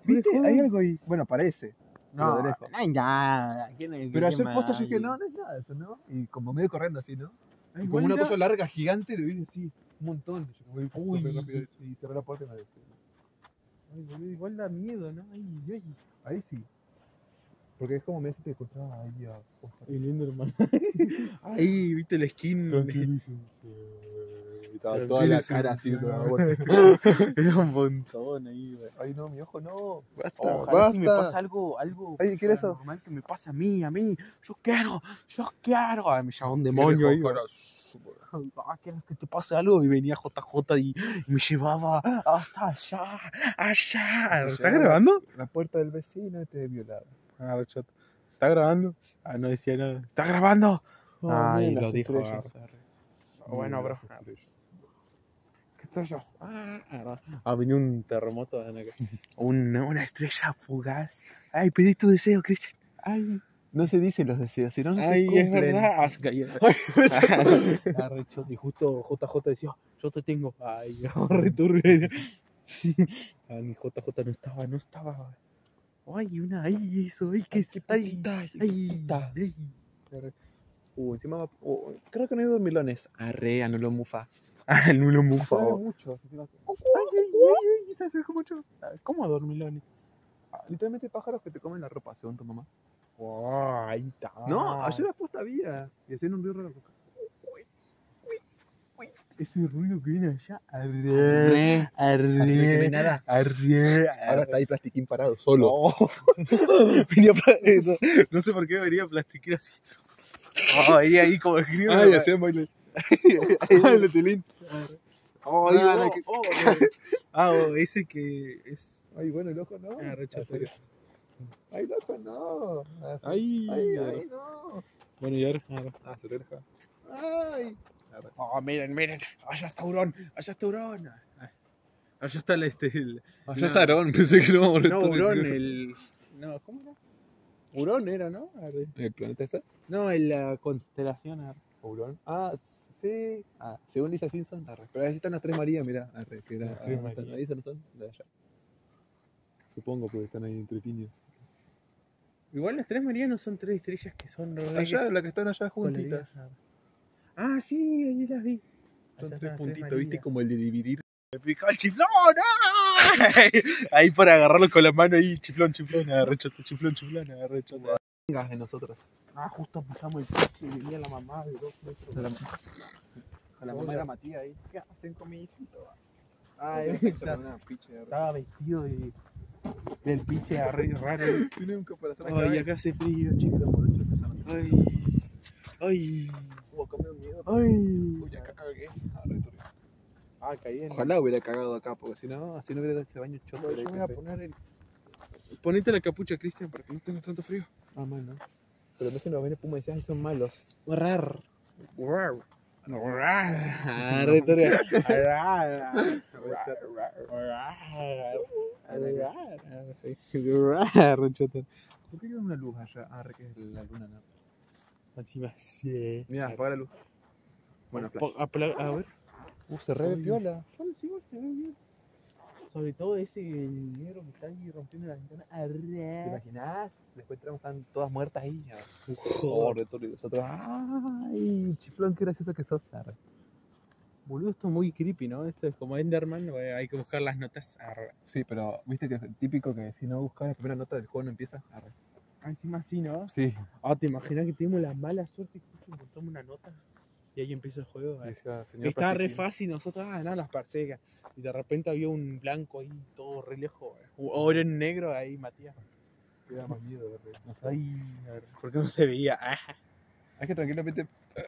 ¿Viste? Hay algo ahí. Bueno, parece. No, de lejos. no hay nada. Pero ayer posta yo dije, no es nada eso, ¿no? Y como medio corriendo así, ¿no? Y como una cosa larga, gigante, lo vi así, un montón. Y yo voy rápido y cerré la puerta y me dejé. Ay, boludo, igual da miedo, ¿no? Ahí sí. Porque es como me decís que encontraba ahí a posta. El Enderman. Ahí, viste la skin. Y estaba toda la cara así, toda la vuelta. Era un montón ahí, güey. Ay, no, mi ojo no. Ojalá si me pasa algo Ay, ¿qué era eso? normal que me pasa a mí. Yo quiero. Ay, me llama un demonio ahí, güey. ¿Quieres que te pase algo? Y venía JJ y me llevaba hasta allá. ¿Estás grabando? La puerta del vecino te violaba. ¿Está grabando? Ah, no decía nada. ¿Está grabando? Ay, lo dijo. Bueno, bro. ¿Qué estrellas? Vino un terremoto. Una estrella fugaz. Ay, pedí tu deseo, Cristian. Ay. No se dicen los deseos, sino no se Ay, cumplen. es verdad. Y justo JJ decía, yo te tengo. Ay, returbio. Mi JJ no estaba. Ay, eso, qué Ay, encima creo que no hay dormilones. Arre, no lo mufa. El nulo mufa. Mucho. Se acercó mucho. ¿Cómo dormilones? Literalmente pájaros que te comen la ropa, según tu mamá. Ahí está. No, ayer la posta había. Y hacían un ruido raro. Ese ruido que viene allá. Arre, que no hay nada. Ahora está ahí plastiquín parado, solo. No sé por qué venía plastiquín así. Ahí como escribo. Ay, hacían baile. El telín. Ese que es. Ay, bueno, el ojo no. Rechazatorio. Ay, el ojo no. Ay, no. Bueno, y ahora. Se te deja. Ay. Miren. Allá está Hurón. Allá está el Allá está Aarón, pensé que no iba a molestar. No, Hurón, No, ¿cómo era? Hurón era, ¿no? ¿El planeta está? No, en la constelación. Hurón. Sí. Según Lisa Simpson. Pero ahí están las tres Marías, mirá. Que era, Las tres Marías. ahí no son de allá. Supongo, porque están ahí entre piñas. Igual las tres Marías no son tres estrellas que son allá, las que están allá juntitas. Sí, ahí las vi. Son tres puntitos, ¿viste? Como el de dividir. Me picó el chiflón. Ahí para agarrarlo con la mano ahí, chiflón, agarré chiflón. Vengas de nosotros. Justo pasamos el piche y venía la mamá de 2 metros. La mamá era Matías ahí. ¿Qué hacen con mi hijito? Estaba vestido del piche raro. Tiene un caparazón Ay, acá hace frío, chicos. Ay. Comió miedo. Uy, acá cagué. Caí en... Ojalá hubiera cagado acá, porque si no, así no hubiera ese baño choto. Yo me voy a poner Ponete la capucha, Cristian, para que no tengas tanto frío. Bueno. Pero no se nos ven espuma y decían, son malos. Rar. ¿Por qué queda una luz allá? Que es la luna, ¿no? Encima, sí. Mira, apaga la luz. Bueno, a ver. se re piola. Se ve bien. Sobre todo ese negro que está ahí rompiendo la ventana. ¿Te imaginas? Después están todas muertas ahí. Y nosotros, ay, chiflón, qué gracioso que sos. Boludo, esto es muy creepy, ¿no? Esto es como Enderman, hay que buscar las notas. Sí, pero viste que es típico que si no buscas la primera nota del juego no empieza. Encima sí, ¿no? Sí. ¿Te imaginas que tenemos la mala suerte que encontramos una nota? Y ahí empieza el juego. Estaba re fácil, nosotros, las parsegas. Y de repente había un blanco ahí, todo re lejos. O era en negro ahí, Matías. Me da más miedo, ¿Por qué no se veía? Es que tranquilamente